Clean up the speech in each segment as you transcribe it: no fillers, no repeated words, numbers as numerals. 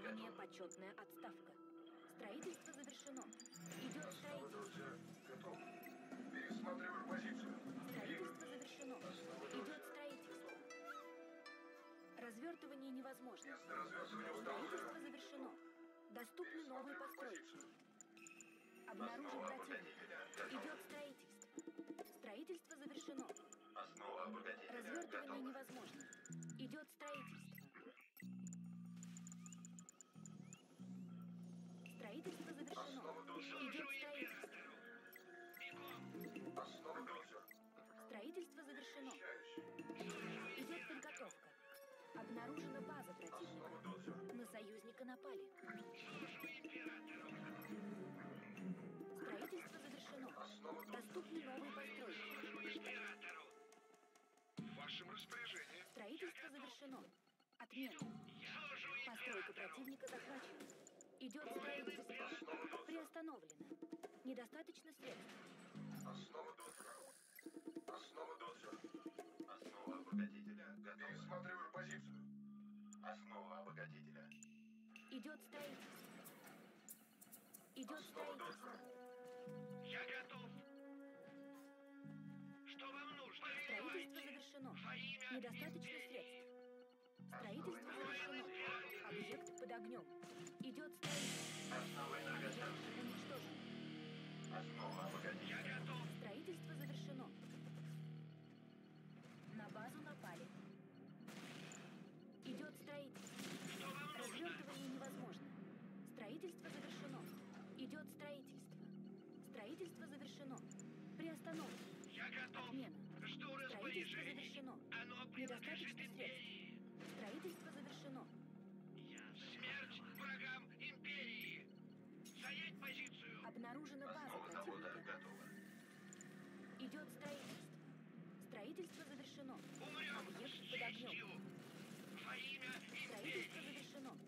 Требование почетная отставка. Строительство завершено. Идет строительство. Готов. Пересматриваю позицию. Строительство завершено. Идет строительство. Развертывание невозможно. Место развертывания Строительство установлено. завершено. Доступны новые постройки. Обнаружен Основа противник. обогатителя готова. Идет строительство. Строительство завершено. Основа обогатителя Развертывание готова. невозможно. Идет строительство. Строительство завершено. Основа дозор. Идет строительство. Основа дозор. Строительство завершено. Защищаюсь. Идет подготовка. Обнаружена база Основа противника. дозор. На союзника напали. Строительство завершено. Основа дозор. Доступны новые постройки. В вашем распоряжении. Строительство завершено. Отмена. Постройка противника захвачена. Идет строительство. Основа дозор. Приостановлено. Недостаточно средств. Основа дозор. Основа дозор. Основа обогатителя готова. Пересматриваю позицию. Основа обогатителя. Идет строительство. Идет Основа строительство. дозор. Я готов. Что вам нужно? Строительство завершено. Недостаточно средств. Строительство завершено. Объект под огнем. Идет строительство. Основа энергостанции. Объект уничтожен. Основа обогатителя. Я готов. Строительство завершено. На базу напали. Идет строительство. Что вам нужно? Развертывание невозможно. Строительство завершено. Идет строительство. Строительство завершено. Приостановлено. Я готов. Отмена. Жду Строительство распоряжений. завершено. Оно принадлежит Недостаточно средств. империи. Строительство завершено. Смерть врагам империи. Занять позицию. Обнаружена база Основа завода противника. готова. Идет строительство. Строительство завершено. Умрем с Объект под огнем. честью. Во имя Строительство империи. завершено.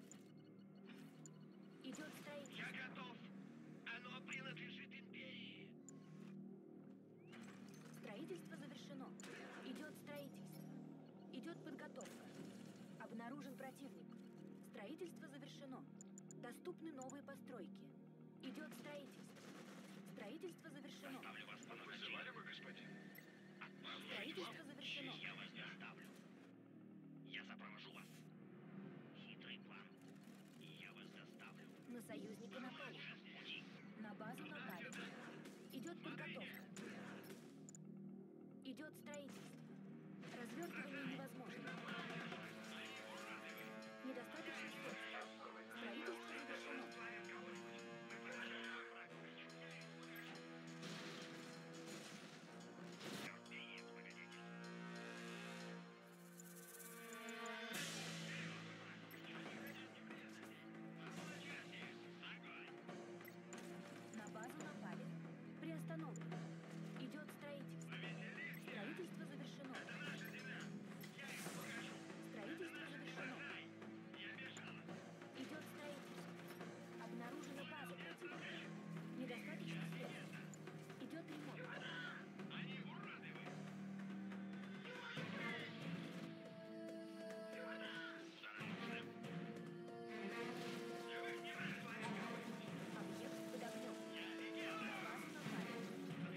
Идет строительство. Я готов. Оно принадлежит империи. Строительство завершено. Идет строительство. Идет подготовка. Обнаружен противник. Строительство завершено. Доступны новые постройки. Идет строительство. Строительство завершено. Ставлю вас по Вызывали вы, господин? Строительство завершено. Я вас не оставлю. Я сопровожу вас. Хитрый план. Я вас заставлю. На союзника напали. Уже в пути. На базу напали. Идет подготовка. Идет строительство. Развертывание невозможно. Недостаточно средств. Строительство завершено. На базу напали. Приостановлено. Идет строительство. Строительство завершено. Строительство завершено. Идет строительство. Обнаружена база противника. Недостаточно средств. Идет ремонт. Они урадовые. Объект под огнем. На базу напали.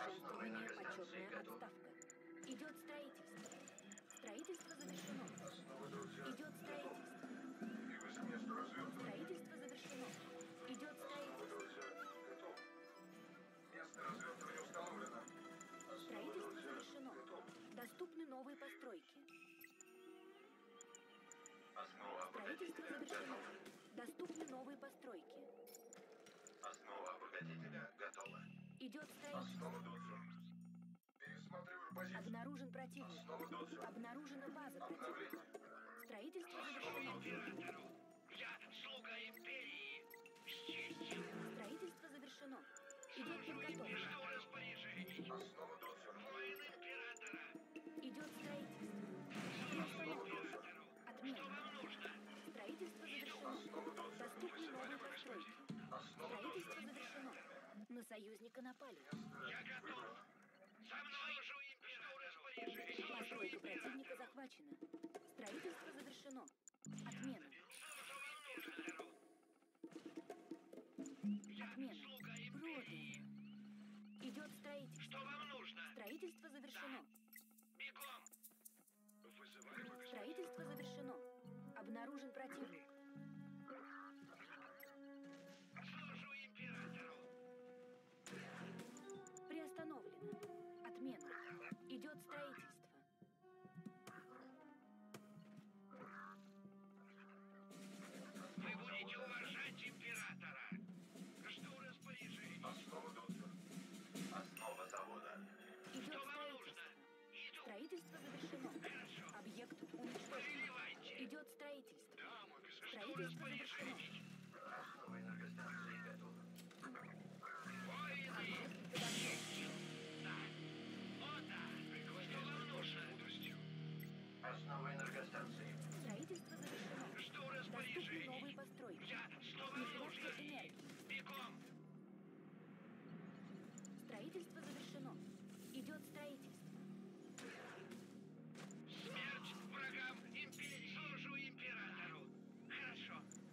Совершенствование, энергостанции почетная готовы. отставка. Идет строительство. Строительство завершено. Основа, друзья. Идет строительство. Двигайся к месту развертывания. Строительство завершено. Идет Основа, строительство. друзья. Готов. Место развертывания установлено. Основа, Строительство друзья. завершено. Готов. Доступны новые постройки. Основа Строительство обогатителя завершено. готова. Доступны новые постройки. Основа обогатителя готова. Идет строительство. Основа Додзу. Пересматриваю позицию. Обнаружен противник. Основа Додзу. Обнаружена база Обновление. противника. Строительство Основа завершено. Додзу. Императору! Я слуга империи! С честью! Строительство завершено. Идет Служу подготовка. жду распоряжений! Основа Додзу. Воин императора! Идет строительство. Служу Основа Додзу. императору! Что Отмена. вам нужно? Строительство завершено. Основа Додзу. Доступны новые постройки. Основа Додзу. Строительство завершено. На союзника напали. Я готов! За мной! Служу императору! Распоряжений! Служу Постройка противника императору! захвачена. Строительство завершено. Отмена. Что вам нужно? Я Отмена. слуга империи! Продано. Идет строительство. Что вам нужно? Строительство завершено. Бегом! Вызываю Строительство завершено. Обнаружен противник. Служу императору! Приостановлено. Отмена. Идет строительство. Вы будете уважать императора! Жду распоряжений! Основа Додзу. Основа завода. Идет Что вам нужно? строительство. Иду! Строительство завершено. Хорошо! Объект уничтожен. Повелевайте! Идет строительство. Да, мой господин! Жду Строительство завершено. распоряжений! Основа энергостанции готова. Воины! Объект под огнем. Да! О, да! Что вам нужно? Основа энергостанции. Строительство завершено. Жду Доступны распоряжений! новые постройки. Я... Что вам нужно? Нехватка энергии. Бегом! Строительство завершено. Идет строительство. Смерть врагам империи! Служу императору! Хорошо!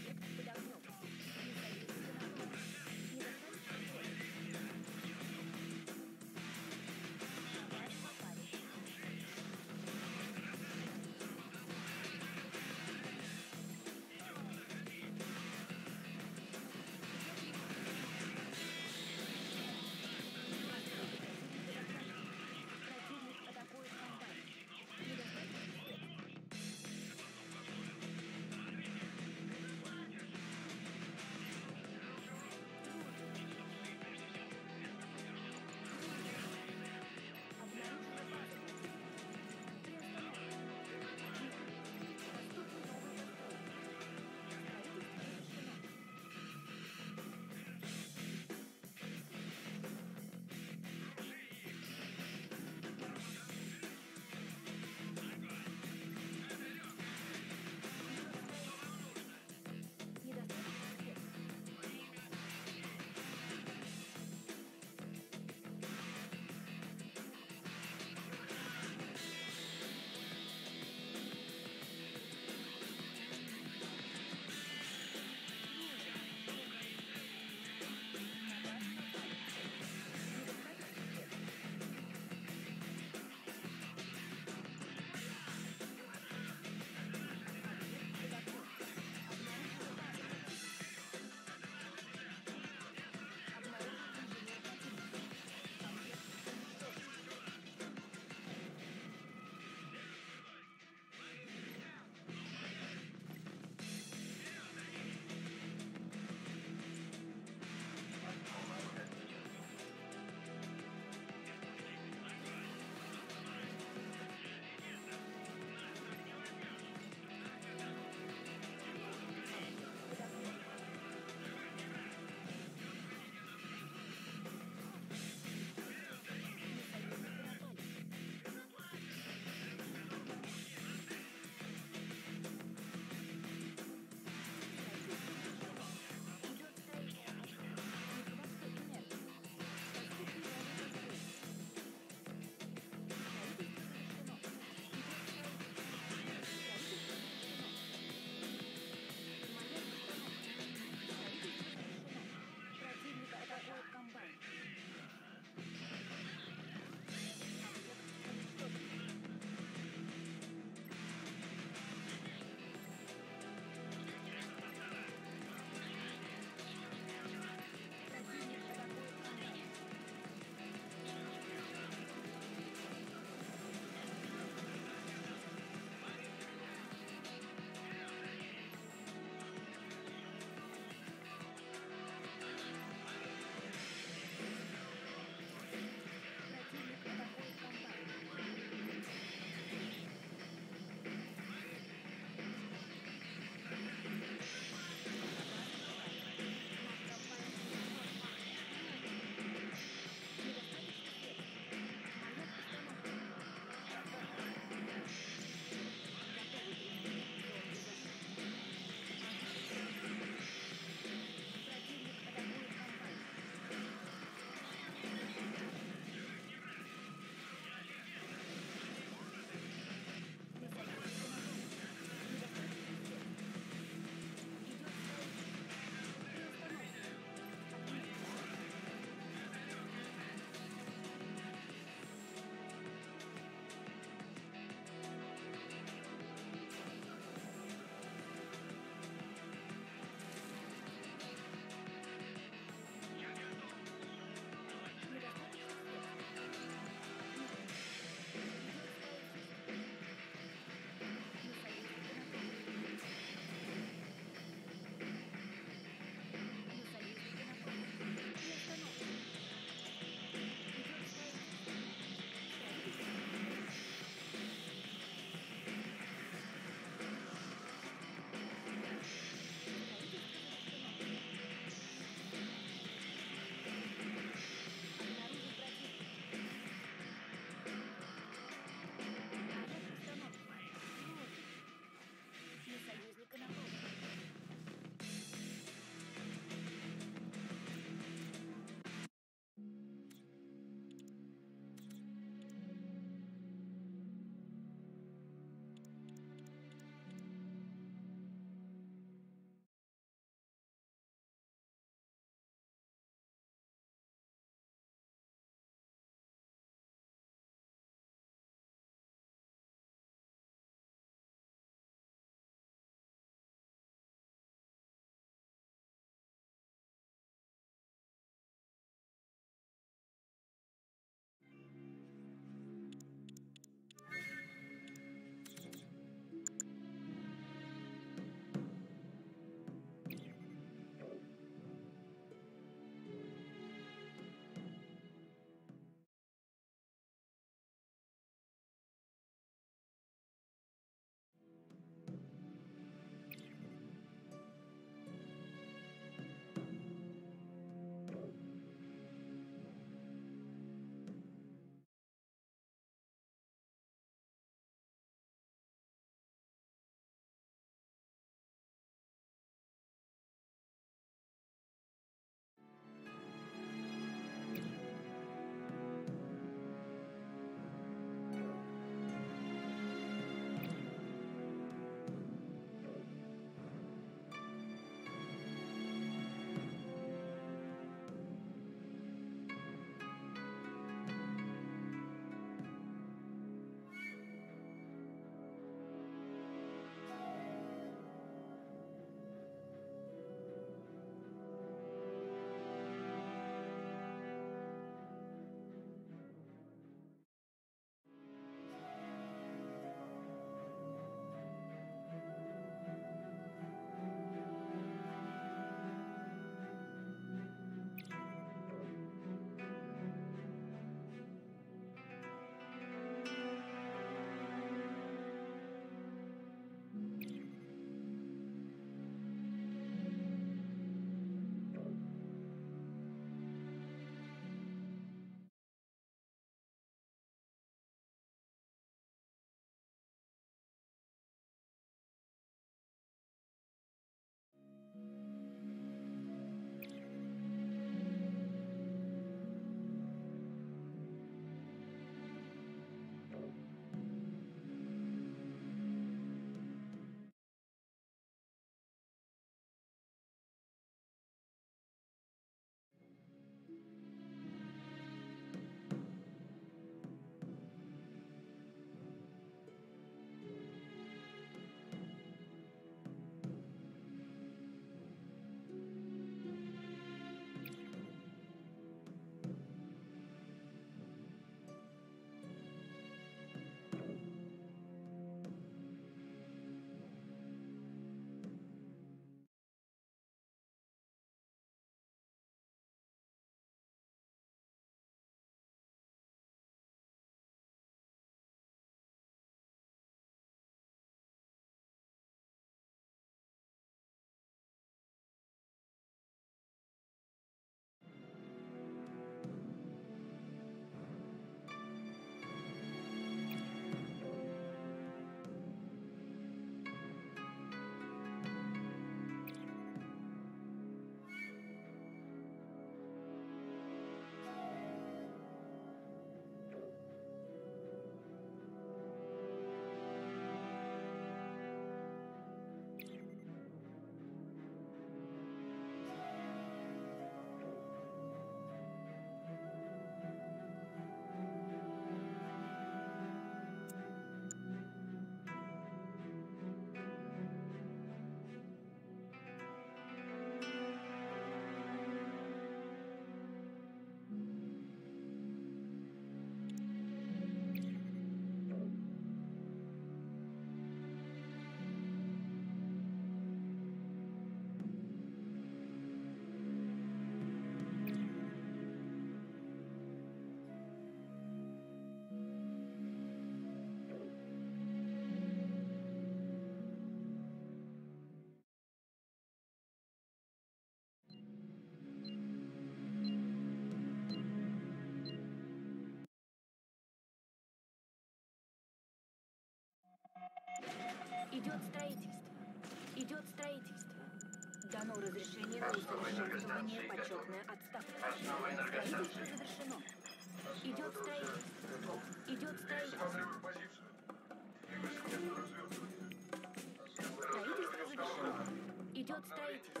Идет строительство. Идет строительство. Дано разрешение на усовершенствование почетная отставка. Основа Строительство энергостанции. завершено. Идет строительство. Идет строительство. Осматриваю позицию. Двигаюсь к месту развертывания. Строительство завершено. Идет строительство.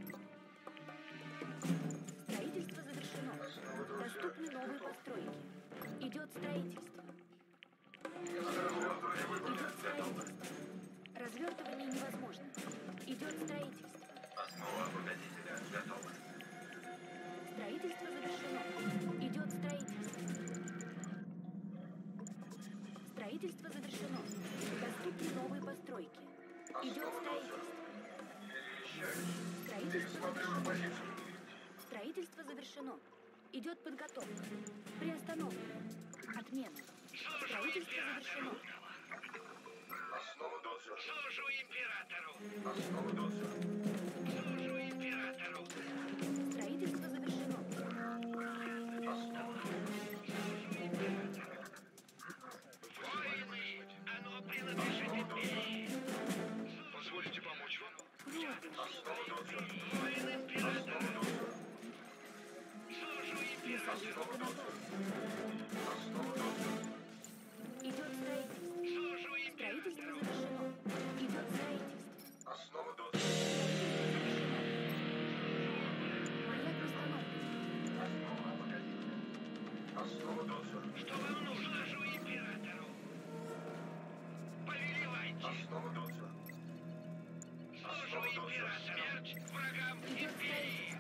Строительство завершено. Доступны новые постройки. Идет строительство. Идет строительство. Развертывание невозможно. Идет строительство. Основа обогатителя готова. Строительство завершено. Идет строительство. Строительство завершено. Доступны новые постройки. Идет строительство. Строительство Смотрю завершено. позицию. Строительство завершено. Идет подготовка. Приостановлено. Отмена. Строительство завершено. Основа ДОЦа. Служу императору! Основа ДОЦа. Служу императору! Строительство завершено. Воины! Оно принадлежит империи! Позволите помочь вам? Основа ДОЦа. Воин императора! Служу императору! Основа ДОЦа. Идет строительство. Служу Строительство императору! завершено. Идет строительство. Основа ДОЦа. Маяк установлен. Основа обогатителя. Основа ДОЦа. Что вам нужно? Служу императору! Повелевайте! Основа ДОЦа. Служу императору! Смерть врагам империи!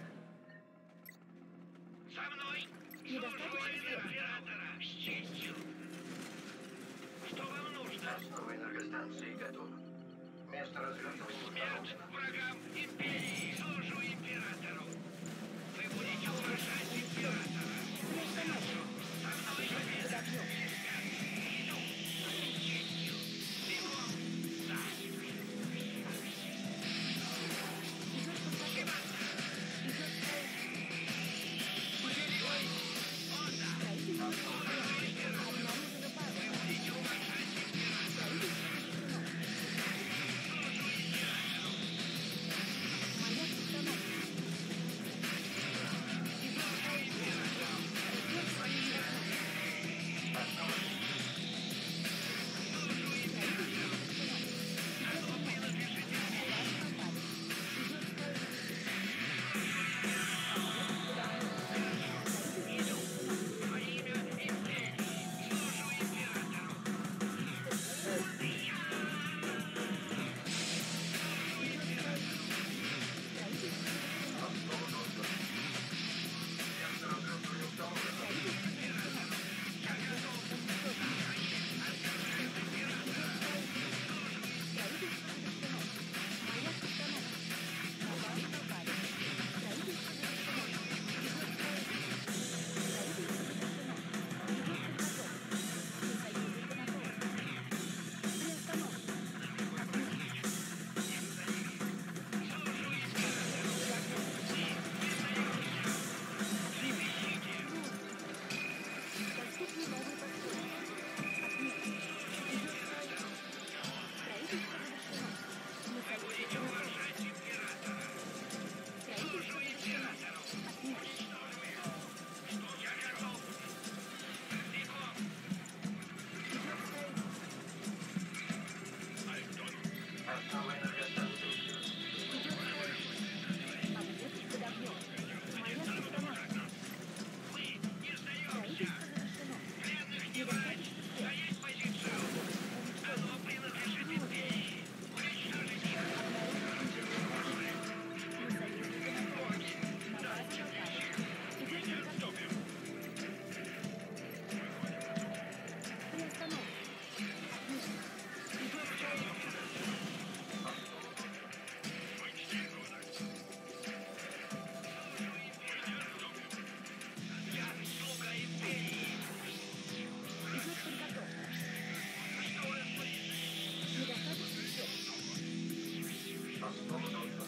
За мной! Служу императора! С честью! Что вам нужно? Основа энергостанции готова. Место развертывания Смерть установлено. врагам империи! Служу императору! Вы будете уважать императора! Приостановлено. За мной Под огнем. иду! С честью! Бегом! Да! Идет подготовка. Идет строительство. Повелевайте! О, да! Строительство завершено. Обнаружена база. Будете уважать императора! Строительство завершено. Служу императору! Маяк установлен. Идет строительство. Развертывание невозможно. Служу императору! Оно принадлежит империи! Идет строительство. Иду! Во имя империи! Служу императору! Основа ДОЦа. Место развертывания установлено. Будете уважать императора! Служу императору! Я готов! Бегом! Основа энергостанции. Мы не сдаемся! Пленных не брать! Занять позицию! Оно принадлежит империи! Уничтожить их! Я слуга империи! Что вы слышите? Основа ДОЦа.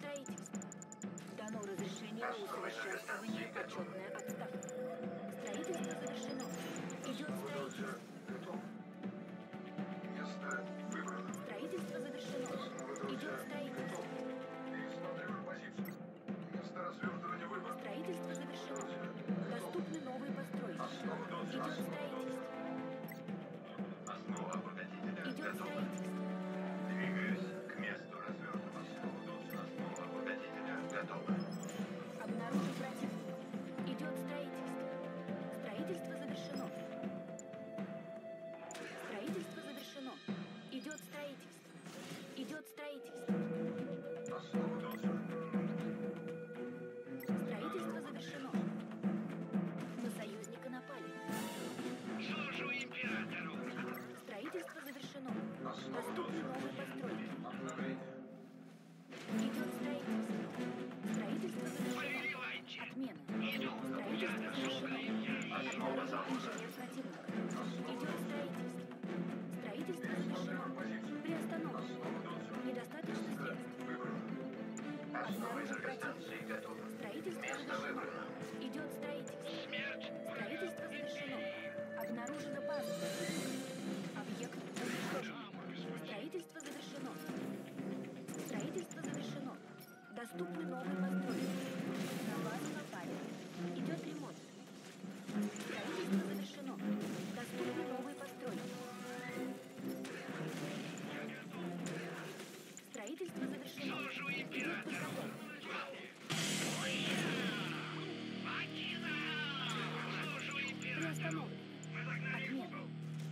строительство. Дано разрешение на усовершенствование. Почетная отставка. Строительство завершено. Идет строительство. Готов. Место выбрано. Строительство завершено. Идет строительство. Пересматриваю позицию. Место развертывания выбрано. Строительство завершено. Доступны новые постройки. Основа должна. Идет строительство. Основа обогатителя Идет готова. строительство. Двигаюсь к месту развертывания. Основа обогатителя готова. Обнаружен противник. Идет строительство. Строительство завершено. Строительство завершено. Идет строительство. Идет строительство. Основа должна. Строительство завершено. На союзника напали. Служу императору! Строительство завершено. Основа Доступны должна. новые постройки. Обновление. Идет строительство. Строительство завершено. Повелевайте! Отмена. Иду! Строительство завершено. Основа Обнаружен заложена. инженер противника. Идет строительство. Строительство завершено. Позицию. Приостановлено. Основа должна. Недостаточно средств. Выбрано. Основа Обнаружен энергостанции готова. Строительство Место завершено. выбрано. Идет строительство. Смерть! Строительство завершено. Обнаружена база противника. Объект уничтожен. Строительство завершено. Строительство завершено. Доступны новые постройки. На базу напали. Идет ремонт. Строительство завершено. Доступны новые постройки. Строительство завершено. Служу Идет императору! подготовка. Служу императору! Приостановлено. Разогнали Отмена. угол!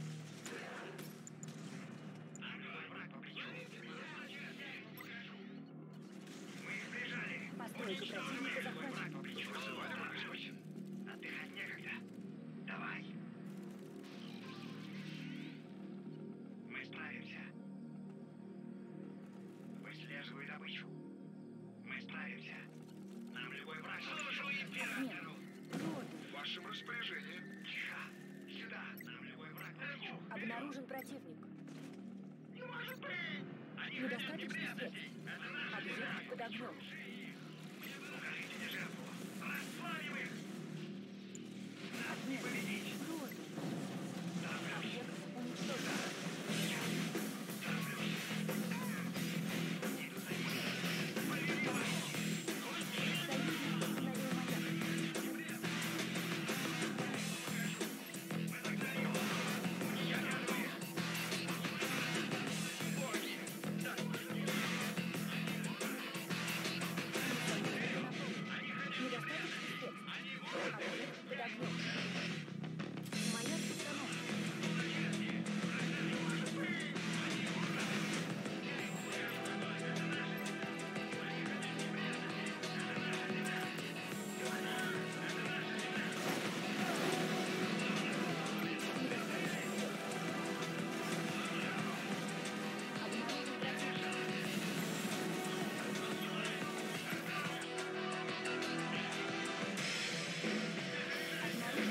Враг по плечу. Мы их прижали! Постройка противника захвачена. Враг по плечу! Отдыхать некогда! Давай! Мы справимся! Выслеживай добычу! Мы справимся! Нам любой враг! Служу императору! Рот. В вашем распоряжении! Тихо! Сюда! Нам любой враг по плечу! Обнаружен противник. Не может быть! Они хотят Недостаточно неприятностей! средств. Это наш Объект под огнем. Укажите мне жертву! Расплавим их! Нас не Отмена. победить! Рот. Объект уничтожен. Союзник установил маяк. Недостаточно средств. Объект под огнем. Маяк установлен. Обнаружен противник. Обнаружен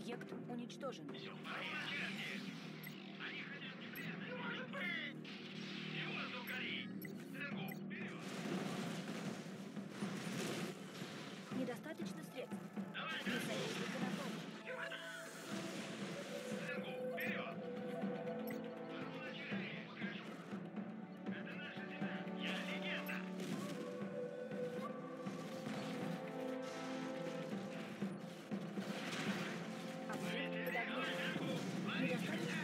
Объект уничтожен. Все в порядке. Они хотят неприятно. Не может быть! И воздух гори! Тенгу, вперед! Недостаточно средств. Давай, Специалист только на помощь. Тенгу, вперед! Получай, покажу. Это наша земля. Я легенда. Объект под огнем. Тенгу, лови! Недостаточно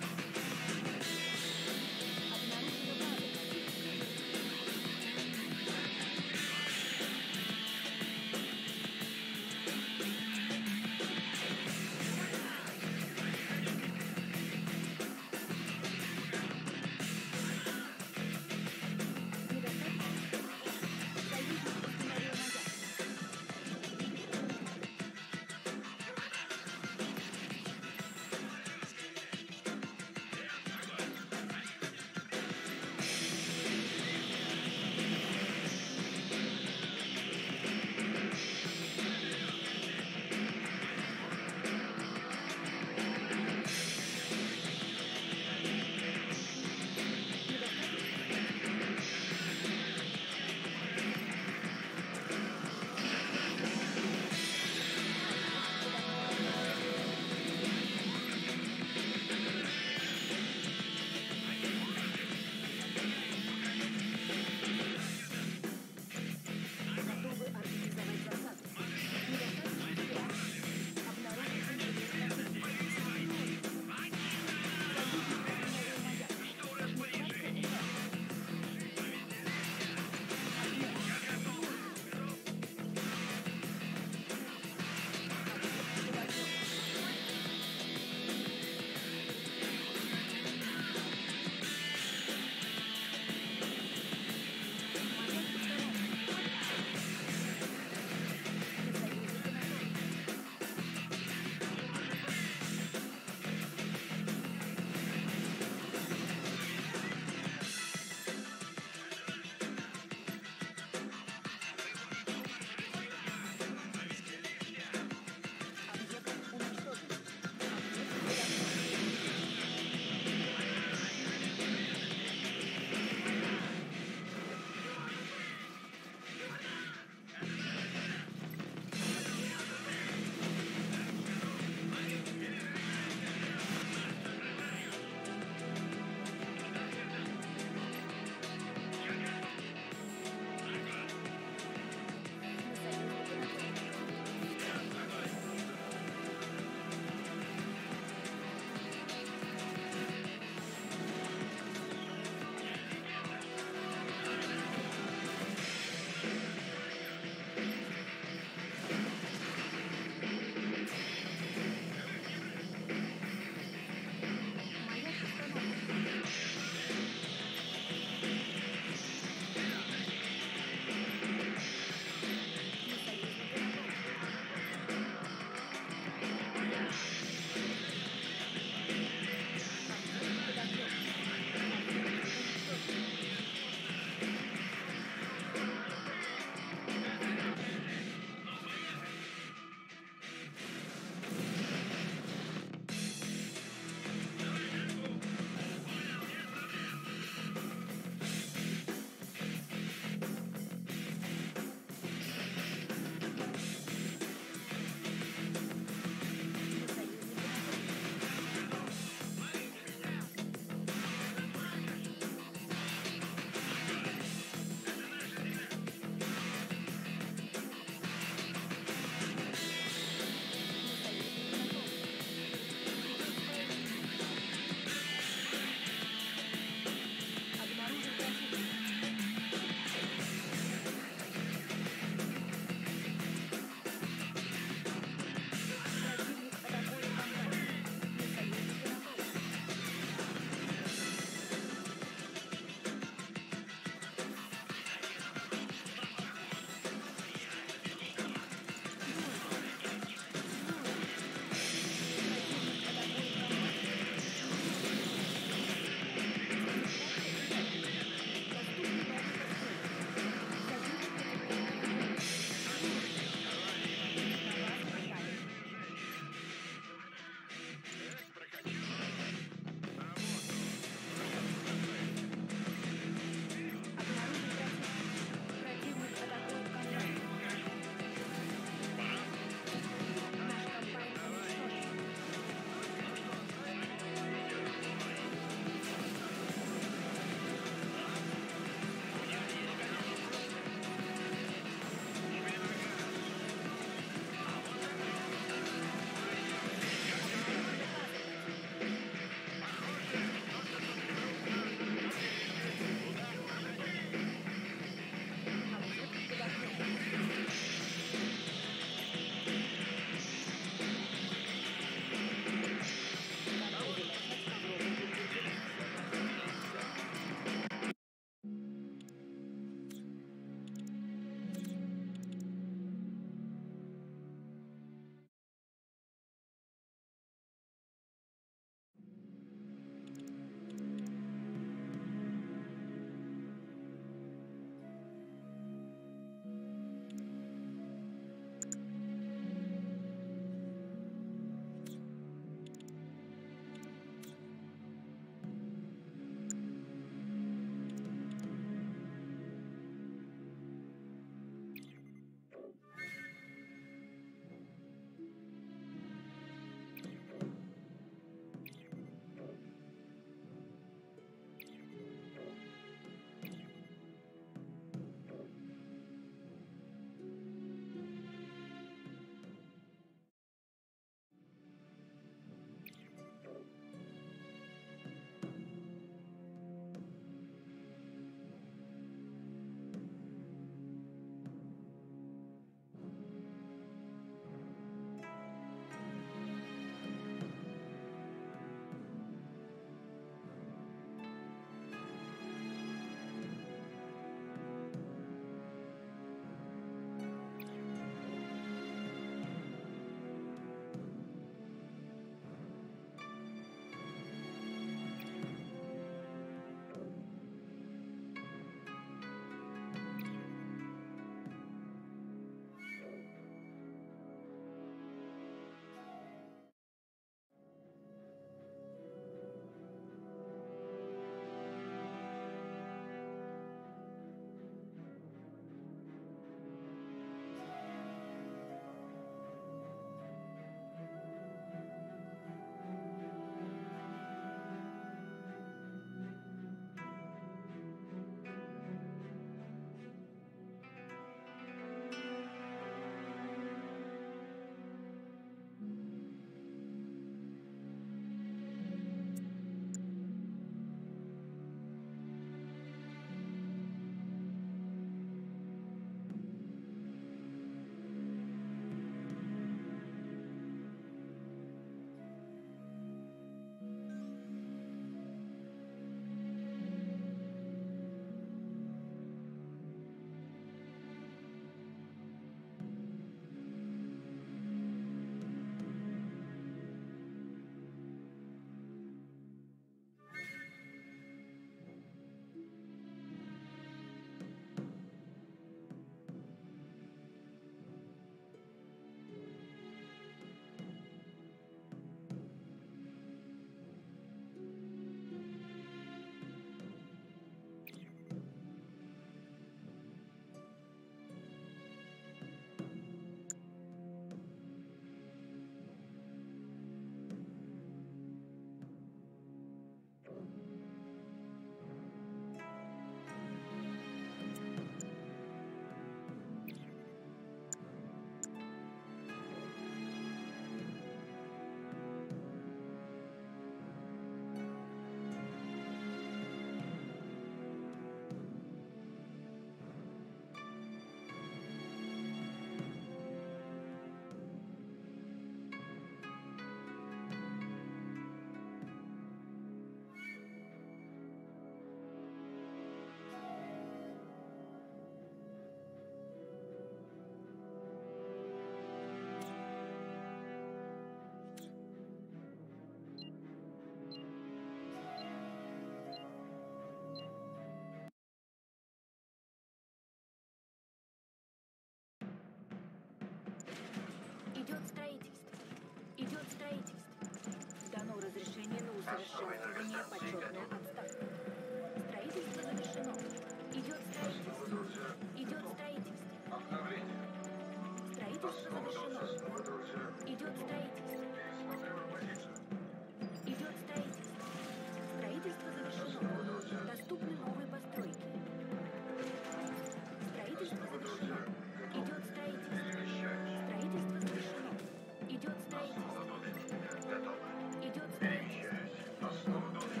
Усовершенствование, почетная отставка. Строительство завершено. Идет строительство. Идет строительство. Обновление. Строительство завершено. Основа, друзья. Идет строительство. Пересматриваю позицию. Идет строительство. Строительство завершено. Основа, друзья. Доступны новые постройки. Строительство Основа, завершено. друзья. Готов. Идет строительство. Перемещаюсь. Строительство завершено. Идет строительство. Основа, друзья. Готов. Идет строительство. Перемещаюсь. Основа, друзья.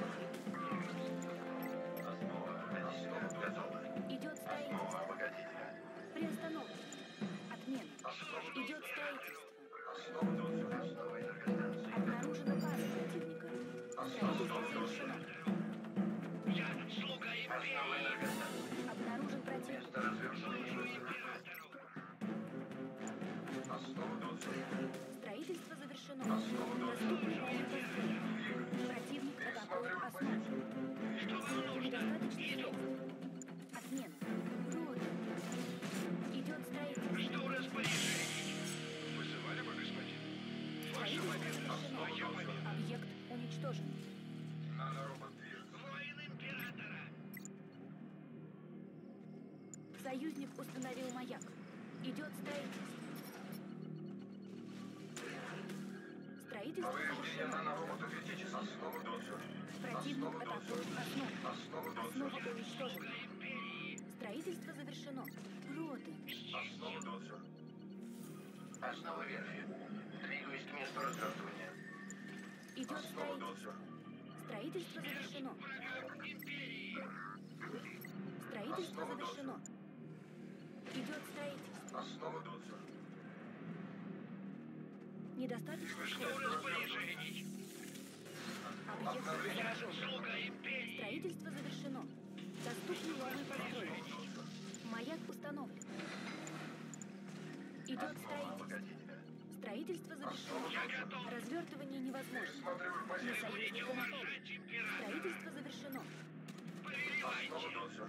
Основа готова. Идет строительство. Основа обогатителя. Приостановка. Отмена. Основа, Идет строительство. основа, друзья. Основа энергостанции. Обнаружена база противника. Строительство завершено. Я слуга Основа империи. энергостанции. Обнаружен противник. Место развершения. Императору. Основа, друзья. Строительство завершено. Основа, друзья. Доступны новые постройки. Противник атакует Пересматриваю основу. позицию. Что вам нужно? Недостаточно средств. Отмена. Роды. Идет строительство. Что распоряжение? Вызывали бы, господин? Ваша Строительство победа. завершено. Моя победа. Объект уничтожен. Наноробот движется. Воин императора. Союзник установил маяк. Идет строительство. Строительство Повреждение завершено. наноробота критически. Основа, друзья. Противник Основа, атакует друзья. основу. Основа, друзья. Основа уничтожена. Империи. Строительство завершено. Роды. Основа, друзья. Основа верфи. Двигаюсь к месту развертывания. Идет Основа, строительство. друзья. Строительство завершено. Врагам империи. Строительство завершено. Идет строительство. Основа, друзья. Недостаточно Что средств. распоряжений? Объект заражен. Слуга империи. Строительство завершено. Доступны новые постройки. Маяк установлен. Идет Основа строительство. обогатителя. Строительство завершено. Я готов. Развертывание невозможно. Пересматриваю На позицию. Будете союзника напали. уважать императора. Строительство завершено. Повелевайте. Основа, друзья.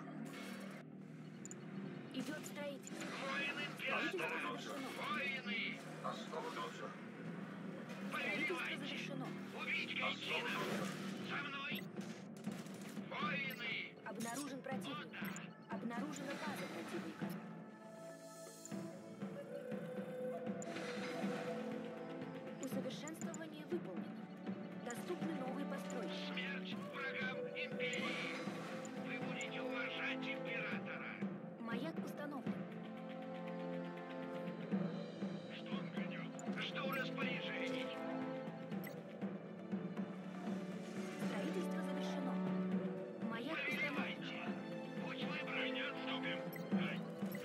Идет строительство. Воин Строительство императора. завершено. Воины. Основа, друзья. Строительство Повелевайте. завершено. Убить Кайсина. За мной. Воины. Обнаружен противник. Обнаружена база противника. Усовершенствование выполнено. Доступны новые постройки. Смерть врагам империи. Вы будете уважать императора. Маяк установлен. Что он грядет? Что распоряжений? Строительство завершено. Маяк установлен. Повелевайте. Пусть выбрали, не отступим.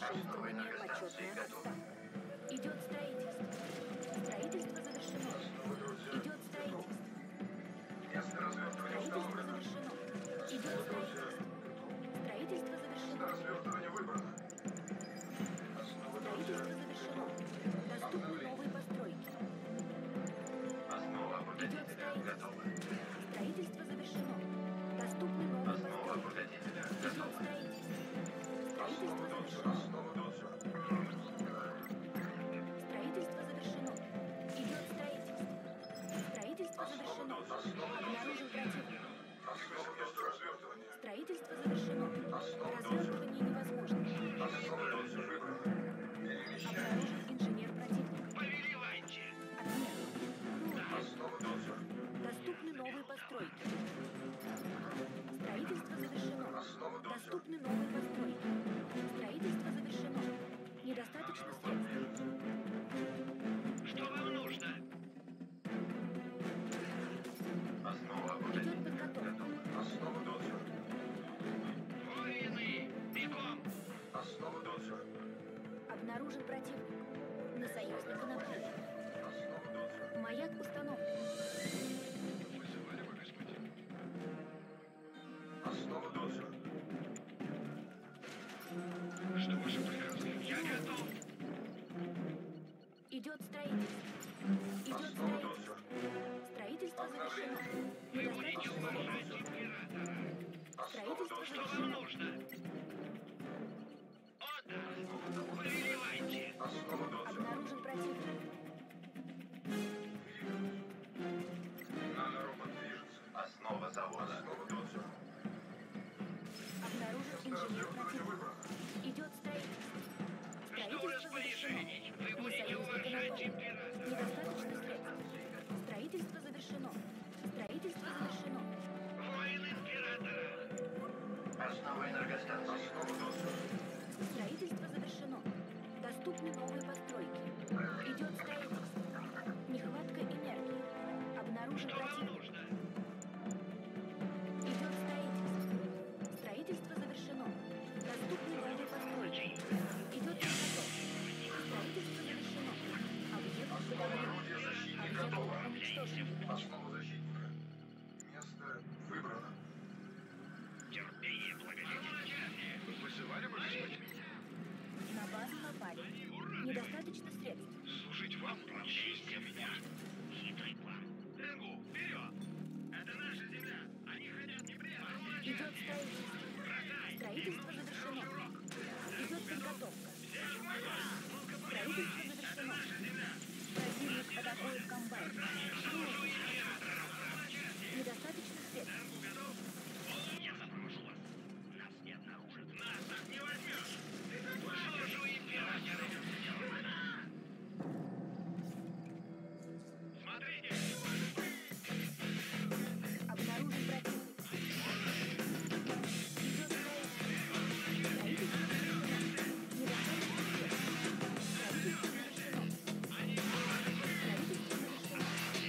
Усовершенствование почетная отставка. Идет строительство. Строительство завершено. Идет строительство. Место развертывания Строительство установлено. завершено. Идет строительство. Строительство Место завершено. развертывания выбрано. Основа Строительство друзья. завершено. Доступны новые постройки. Основа Идет обогатителя строительство. готова. Строительство завершено. Доступны новые Основа постройки. обогатителя Идет готова. строительство. Основа Строительство друзья. завершено. Основа друзья. Строительство завершено. Идет строительство. Строительство завершено. Обнаружен противник. Основа место развертывания. Строительство завершено. Основа Развертывание невозможно. Основа друзья выбрана. Перемещаем. Обнаружен инженер противника. Повелевайте. Отмена. Основа друзья. Доступны новые постройки. Строительство завершено. Основа друзья. Доступны новые постройки. Строительство завершено. Недостаточно средств. Что вам нужно? Основа Идет обогатителя подготовка. готова. Основа друзья. Воины, бегом! Основа друзья. Обнаружен противник. На союзника напали. Основа друзья. Маяк установлен. Вызывали вы, господин? Основа друзья. Что ваше приказ? Я готов. Идет строительство. Идет Основа строительство. друзья. Строительство завершено. Вы будете Недостаточно уважать средств. императора. Строительство Что вам завершено. нужно? О, да. Повелевайте. Основа друзья. Обнаружен противник. Наноробот движется. Основа завода. Основа друзья. Обнаружен Место инженер развертывания противника. выбрано. Идет строительство. Жду Строительство завершено. распоряжений. Вы На будете союзника уважать напали. императора. Недостаточно средств. Строительство завершено. Строительство завершено. Воин императора. Основа энергостанции. Основа друзья. Строительство завершено. Доступны новые постройки. Идет строительство. Нехватка энергии. Обнаружен Что вам противник. нужно? Идет строительство. Строительство завершено. Доступны новые постройки. Идет подготовка. Строительство завершено. Объект подавлен. Орудие защитник Объект готово. уничтожен. Основа защитника. Место выбрано. Терпение, благодетель. Вы вызывали бы, господин? На базу напали. Недостаточно средств. Служить вам, прочесть меня. Хитрый план. Тенгу, вперед! Это наша земля. Они хотят не прятать. Идет строительство. Строительство завершено. Идет подготовка. Строительство завершено. Противник атакует комбайн. Недостаточно средств. Я заброшу вас. Нас не обнаружат. Нас так не возьмешь. Служу императору. Смотрите. Обнаружен противник. Идет строительство. Строительство завершено. Недостаточно средств. Строительство завершено. Строительство завершено.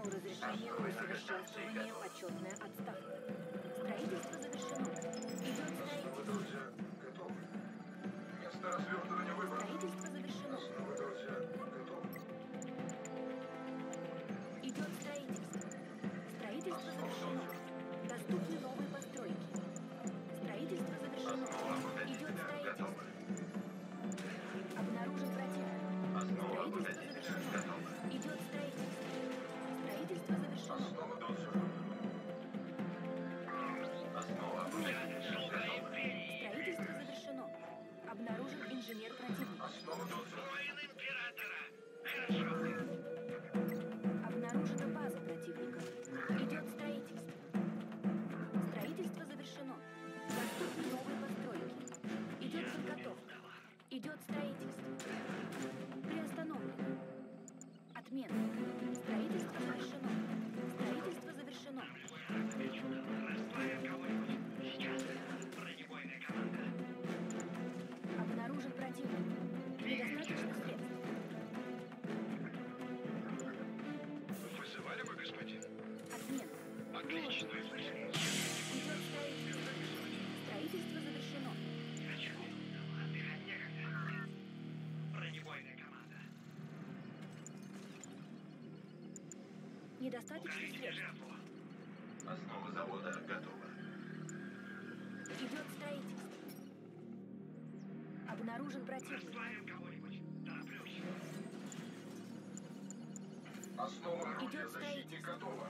Дано разрешение на усовершенствование почетная отставка. Строительство завершено. Идет Основы строительство. друзья готовы. Место развертывания выбрано. Строительство завершено. Основы друзья готовы. Идет строительство. Строительство завершено. Доступны новые постройки. Строительство завершено. Основа Идет погодителя строительство. готова. Обнаружен противник. Основа Строительство погодителя завершено. готова. Идет строительство. Строительство завершено. Основа друзья. Основа погодителя готова. Строительство завершено. Обнаружен инженер противника. Основа друзья. Воин императора. Хорошо. Обнаружена база противника. Идет строительство. Строительство завершено. Доступны новые постройки. Идет подготовка. Идет строительство. Приостановлено. Отмена. Строительство завершено. Строительство завершено. Расстроим кого-нибудь. Сейчас. Бронебойная команда. Обнаружен противник. Недостаточно средств. Вызывали вы, господин? Отмена. Отлично. Идет строительство. Строительство завершено. Хочу. Отдыхать некогда. Бронебойная команда. Недостаточно Укажите средств. жертву. Основа завода готова. Идет строительство. Обнаружен противник. Расстроим кого-нибудь. Тороплюсь. Основа орудия Идет защитник строительство. готова.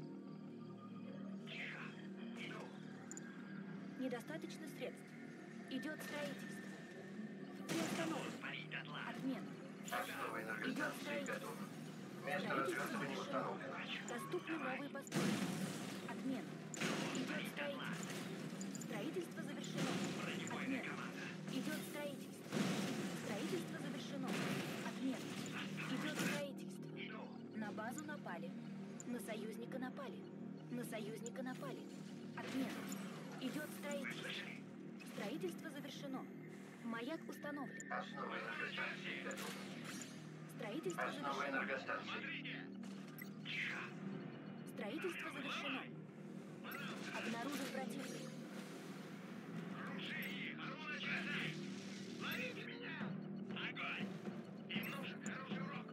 Тихо. Иду. Недостаточно средств. Идет строительство. Приостановлено. Спалить дотла. Отмена. Основа энергостанции готова. Место Строительство развертывания завершено. установлено. Доступны новые постройки. Отмена. Идет строительство. Строительство завершено. Бронебойная Отмена. команда. Идет строительство. Строительство завершено. Отмена. Идет строительство. Иду. На базу напали. На союзника напали. На союзника напали. Отмена. Идет Вы строительство. слышали? Строительство завершено. Маяк установлен. Основа энергостанции готова. Строительство Основа завершено. энергостанции. Смотрите. Тихо. Строительство завершено. Обнаружен противник. Оружие. Оружие. Ловите меня. Огонь. Им нужен хороший урок.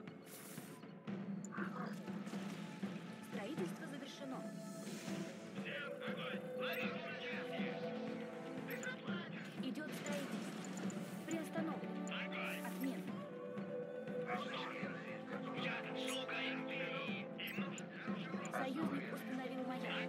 Строительство завершено. Всем огонь. Ловите оружие. Ты заплатишь. Идет строительство. Приостановлено. Огонь. Отмена. Основа верфи готова. Я слуга империи. Им нужен хороший урок. Союзник установил маяк.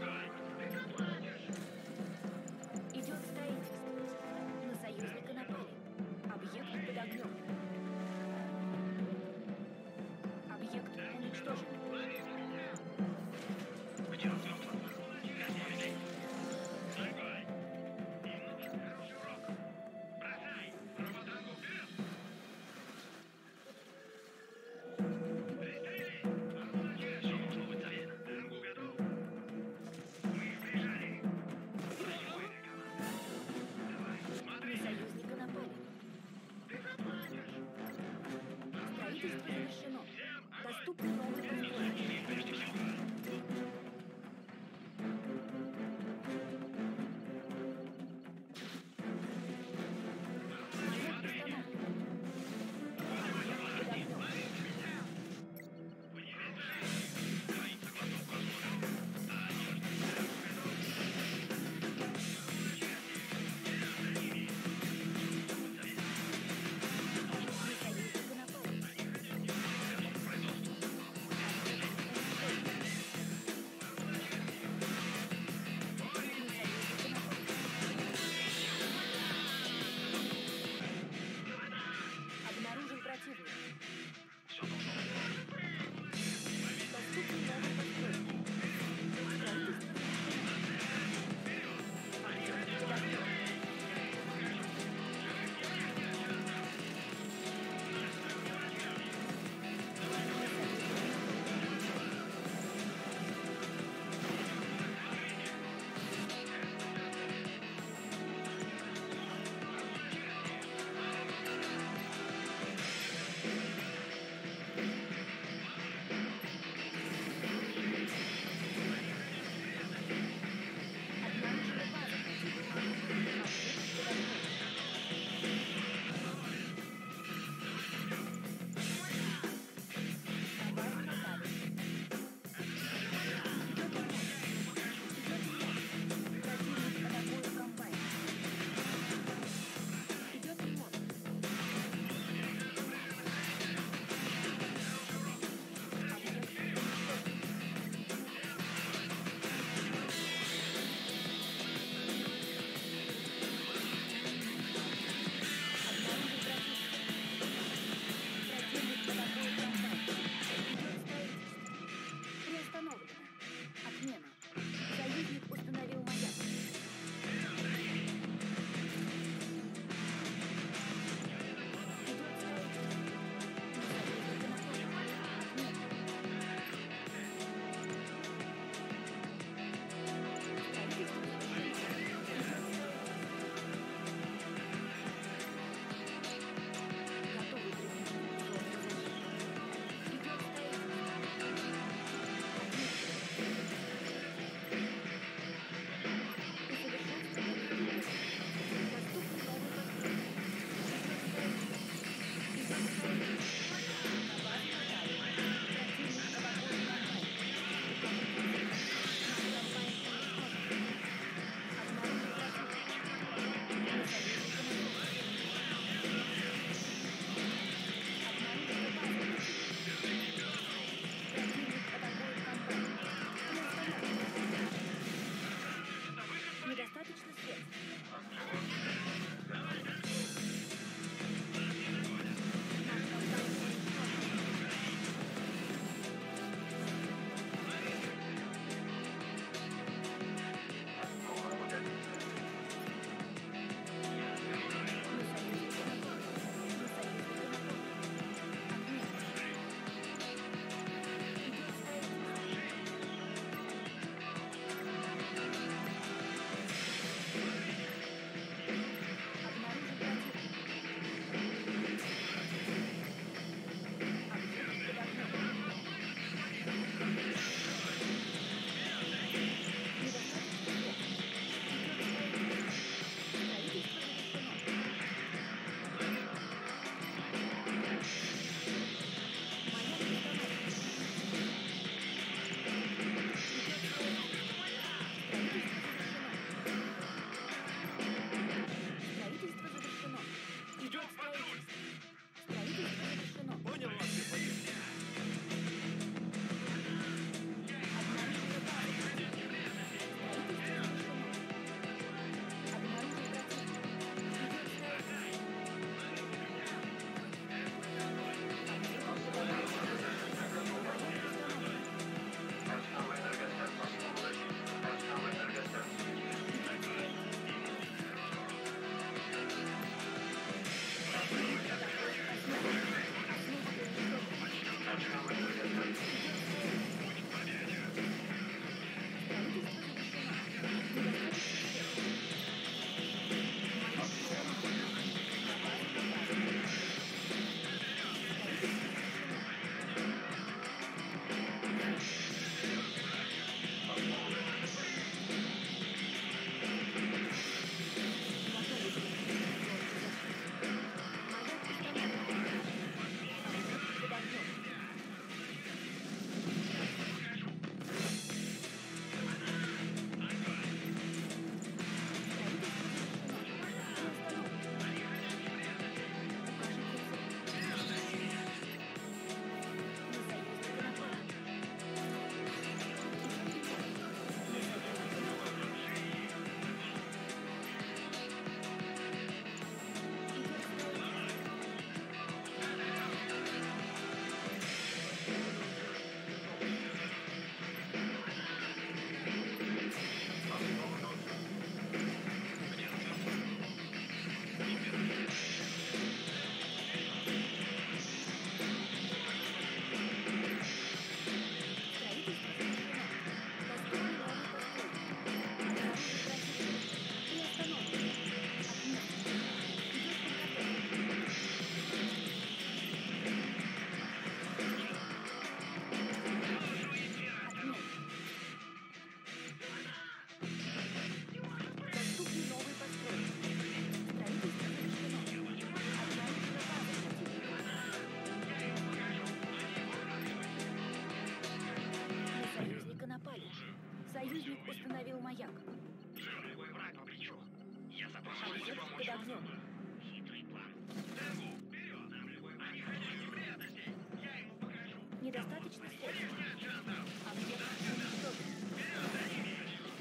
Установил маяк. Жирный мой враг по плечу. Я запрошу Объект помочь под вам. огнем. Хитрый план. Тенгу, вперед! Нам любой враг. Они хотят неприятностей. Я ему покажу. Недостаточно У них средств. нет шансов. Объект уничтожен. Вперед за ними!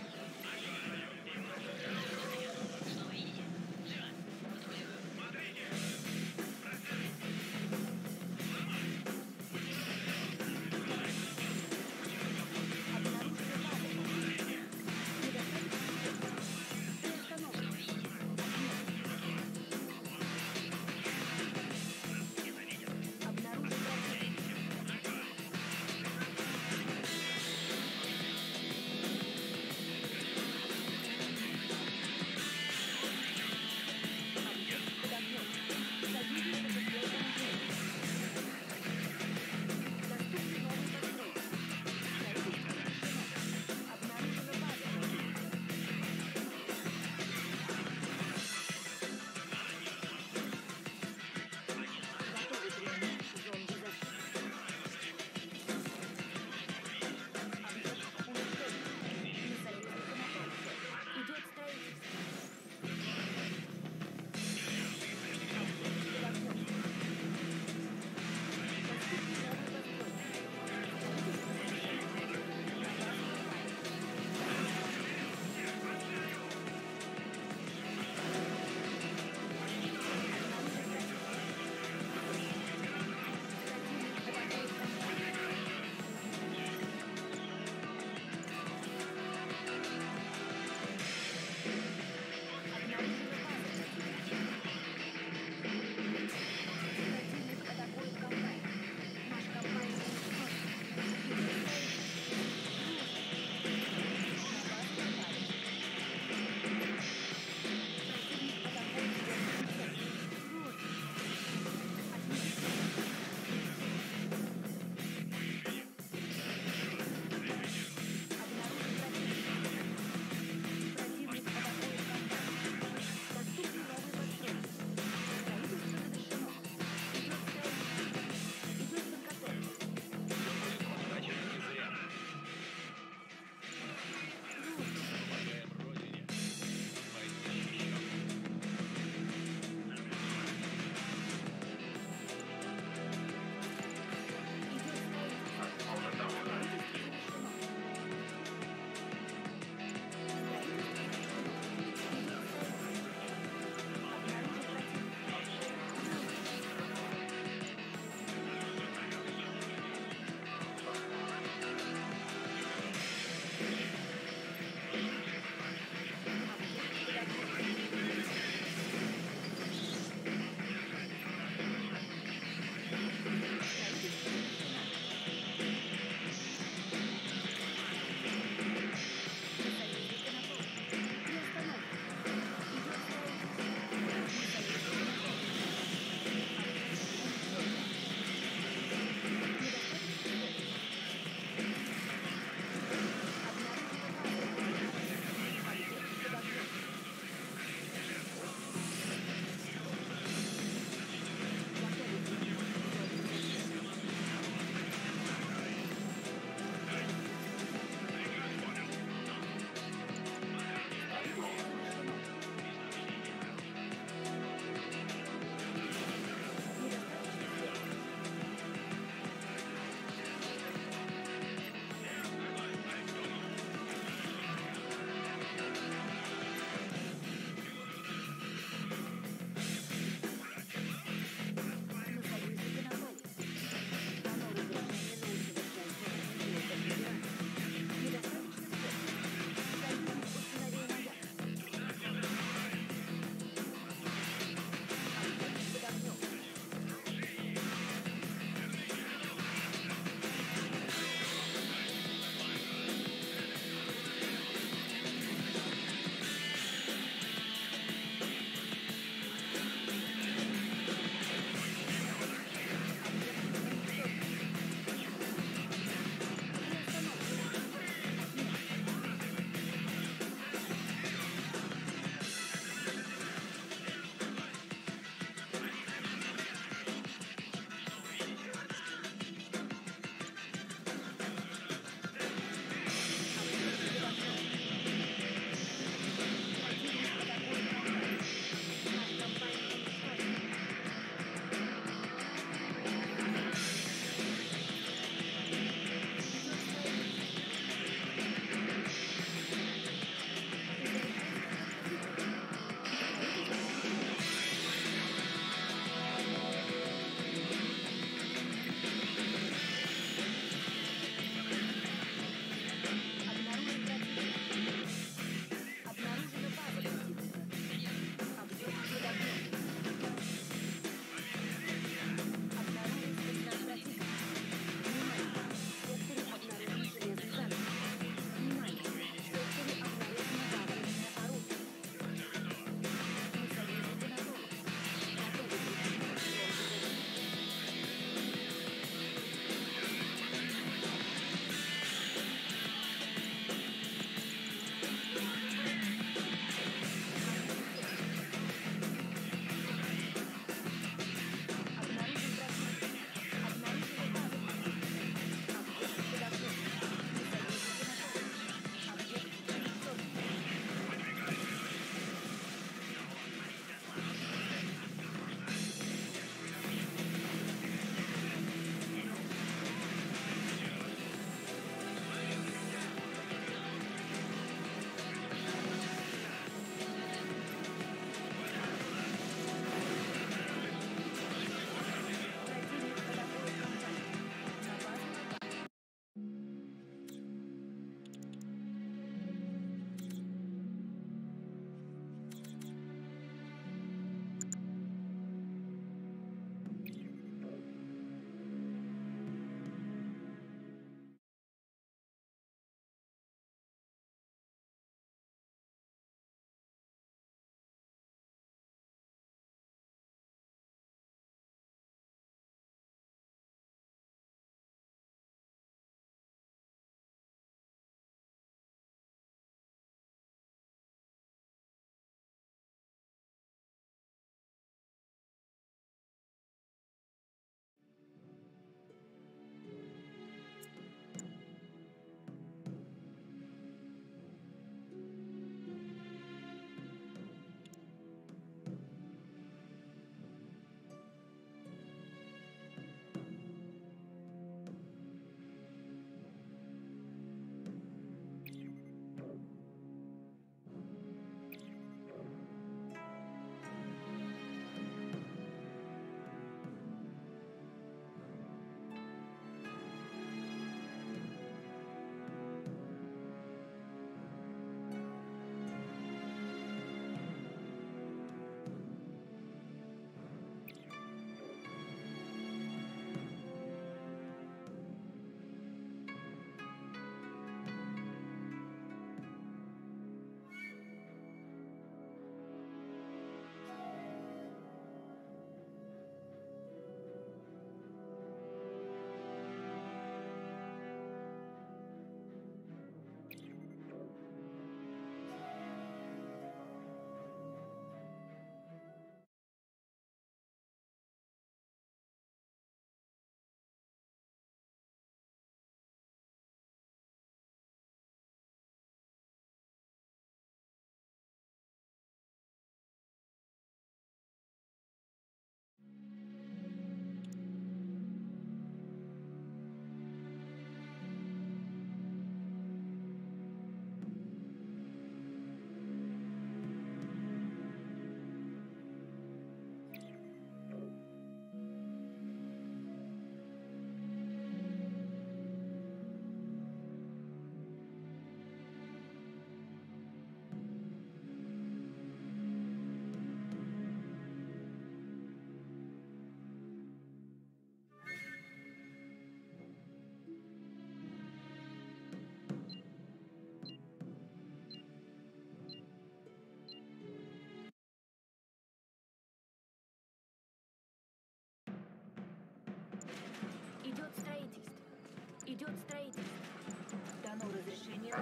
Снова видите? Все, патрулирую. Смотрите! Просили! Обнаружена база. Недостаточно средств. Приостановлен. Обнаружен противник.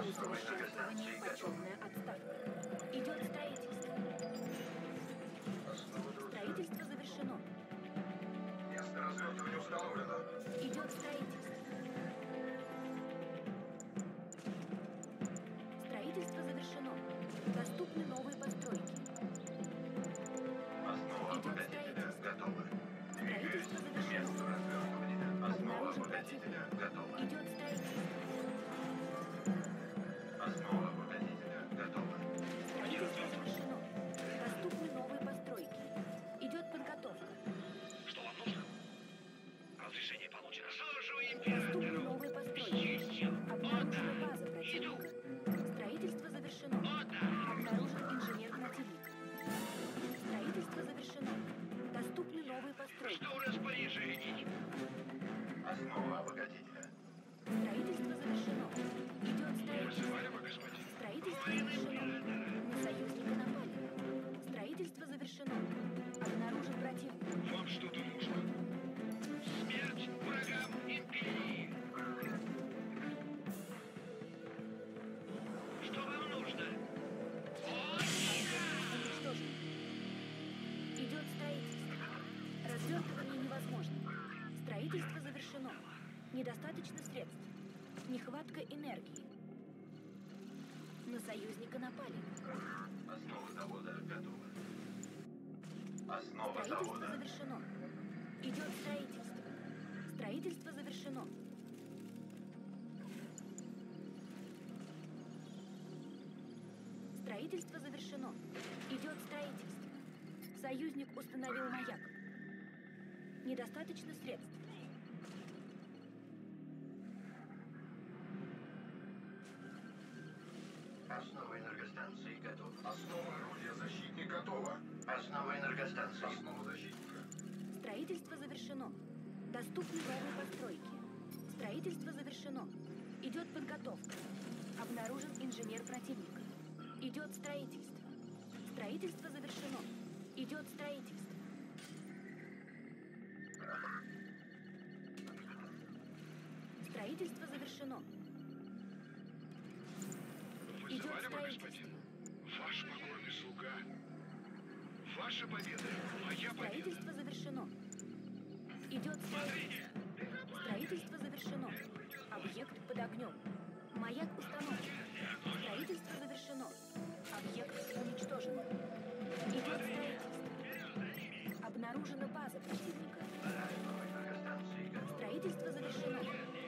Усовершенствование, почетная отставка. Идет строительство. Строительство завершено. Место развертывания установлено. Идет строительство. Строительство завершено. Доступны новые постройки. Основа Идет погасителя строительство. готова. Строительство завершено. Место развертывания. Основа Обнаружен погасителя противник. готова. Идет строительство. Основа погасителя готова. Строительство завершено. Доступны новые постройки. Идет подготовка. Что вам нужно? Разрешение получено. Служу Доступны императору. новые постройки. Честью. Обнаружена база противника. Строительство завершено. Обнаружен инженер противника. Строительство завершено. Доступны новые постройки. Что в распоряжении? Основа погасителя. Строительство завершено. Идет строительство. Вызывали бы, господин. Строительство завершено. На союзника напали. Строительство завершено. Обнаружен противник. Вам что-то нужно? Смерть врагам империи! Что вам нужно? Уничтожен. Идет строительство. Развертывание невозможно. Строительство завершено. Недостаточно средств. Нехватка энергии. На союзника напали. Основа завода готова. Основа Строительство завода. завершено. Идет строительство. Строительство завершено. Строительство завершено. Идет строительство. Союзник установил маяк. Недостаточно средств. Основа энергостанции готова. Основа орудия защитник готова. Основа энергостанции. Основа защитника. Строительство завершено. Доступны новые постройки. Строительство завершено. Идет подготовка. Обнаружен инженер противника. Идет строительство. Строительство завершено. Идет строительство. Строительство завершено. Идет Вызывали бы, строительство. господин. Ваш покорный слуга. Ваша победа. Моя победа. Строительство завершено. Идет строительство. Строительство завершено. Объект под огнем. Маяк установлен. Строительство завершено. Объект уничтожен. Идет строительство. Обнаружена база противника. Основа энергостанции готова. Строительство завершено.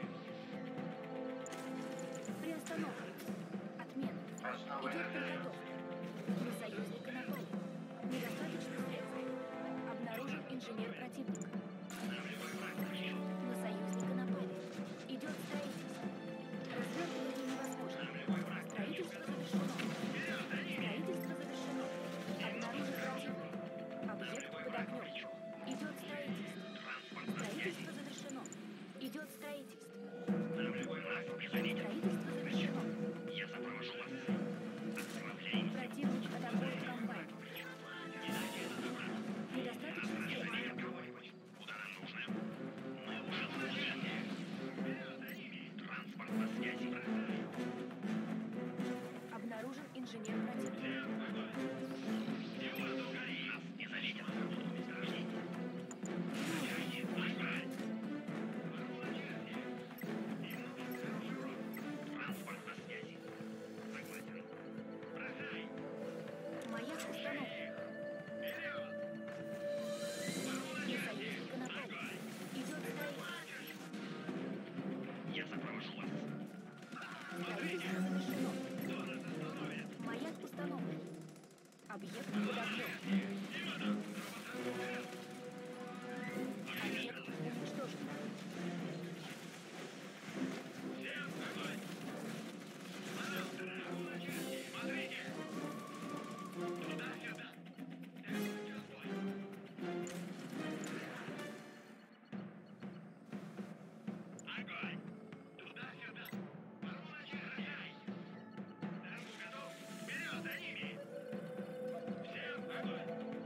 Приостановка. Отмена. Основа Идет энергостанции. подготовка. На союзника напали. Недостаточно средств. Обнаружен инженер противника. На союзника напали. Идет строительство. Развертывание невозможно. Строительство завершено. Строительство завершено. Обнаружен противник. Объект под огнем. Идет строительство. Строительство завершено. Идет строительство. Строительство завершено. Я запровожу вас. Отправляйтесь. Противник атакует комбайн. Недостаточно средств. Кого-нибудь. Куда нам нужно? Мы уже в начале. Транспорт на связи. Обнаружен инженер противника. Нас не заметят. Месторождение. Транспорт на связи. Согласен. Бросай. Маяк установлен. На союзника напали. Идет строительство. Я запровожу вас. Строительство завершено. Маяк установлен. Объект под огнем. Объект уничтожен. Смотрите. Туда-сюда. Огонь! Туда-сюда! Разгоняй! Танк готов! Вперед за ними! Всем огонь!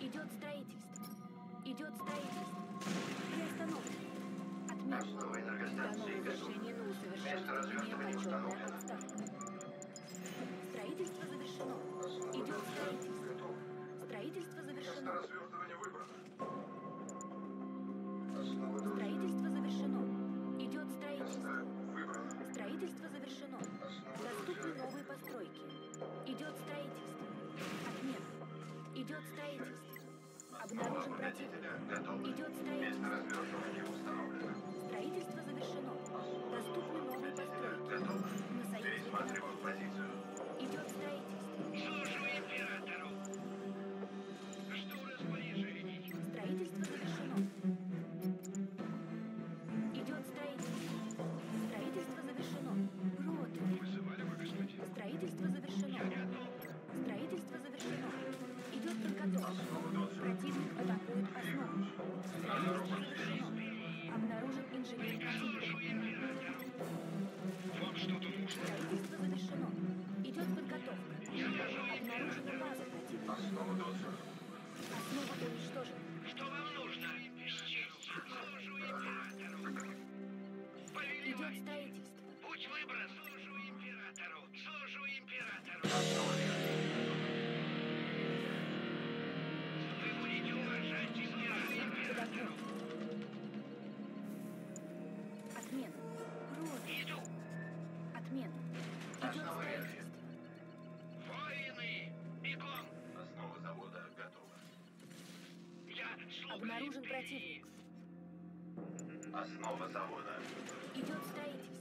Идет строительство. Идет строительство. Приостановлено. Отмена. Основа Дано энергостанции готова. разрешение на Место усовершенствование развертывания почетная установлено. отставка. Строительство завершено. Основа Идет ДОС строительство. готова. Строительство Место завершено. развертывания выбрано. Основа ДОС. Строительство завершено. Идет Место строительство. выбрано. Строительство завершено. Основа Доступны ДОС. новые постройки. Идет строительство. Отмена. Идет строительство. Обнаружен противник. Готово. Идет Место строительство. развертывания установлено. Строительство завершено. Доступны новые постройки. Готово. На союзника Пересматриваю напали. позицию. Идет строительство. Служу императору. Что в распоряжении? Строительство завершено. Идет строительство. Строительство завершено. Роты. Вызывали вы, господин? Строительство завершено. Я готов. Строительство завершено. Идет подготовка. Основа ДОС. Противник атакует основу. Строительство завершено. Обнаружен инженер Служу противника. императору. Вам что-то нужно? Строительство завершено. Идет подготовка. Обнаружена база противника. Основа ДОС. Основа уничтожена. Что вам нужно? С честью. Служу императору. Идет Повелевайте. строительство. Путь выбран. Служу императору. Служу императору. Основа верфи. Вы будете уважать императора. Подогнуть. Отмена. Роты. Иду. Отмена. Идет Основа верфи. строительство. Воины. Бегом. Основа завода готова. Я слуга Обнаружен империи. противник. Основа завода. Идет строительство.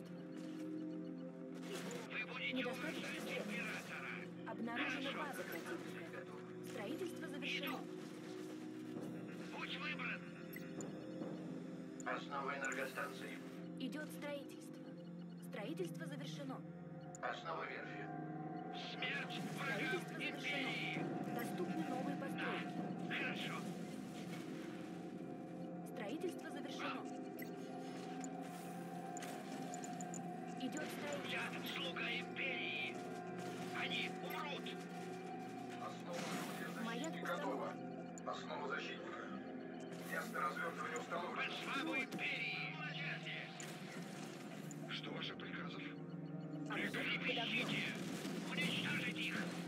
Вы будете Недостаточно уважать средств. императора. Обнаружена база противника. Готова. Строительство завершено. Путь выбран. Основа энергостанции. Идет строительство. Строительство завершено. Основа верфи. Смерть врагам Строительство завершено. империи. Доступны новые постройки. Хорошо. Строительство завершено. Идет строительство. Я слуга империи. Они умрут. Основа орудия Маяк защиты готова. Основа защитника. Место развертывания Под установлено. славу империи. Молодец. Что ваших приказов? Объект под огнем. Прекратите. Уничтожить их.